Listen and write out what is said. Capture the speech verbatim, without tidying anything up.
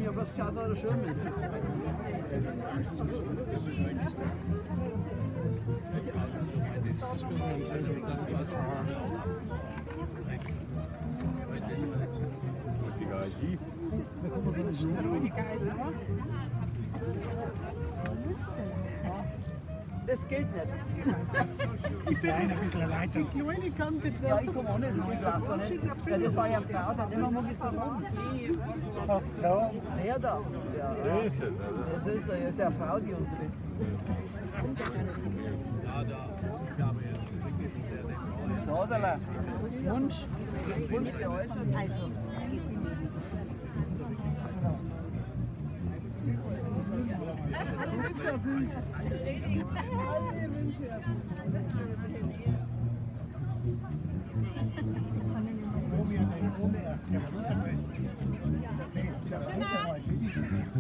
habe was geschaut, oder schon ist. Das geht nicht. Ich bin ein bisschen weiter. Die Kleine kann bitte. Ja, ich komme auch nicht, ich lache nicht. Ja, das war ja eine Frau, da immer mag ich es da oben. Ach so. Der da. Ja, das ist, das ist eine Frau, die uns tritt. So, da Wunsch. Wunsch geäußert. Also. Wünsche erfüllt. Alle Wünsche erfüllt. Wo wir den Ober, der Bruder, der Bruder,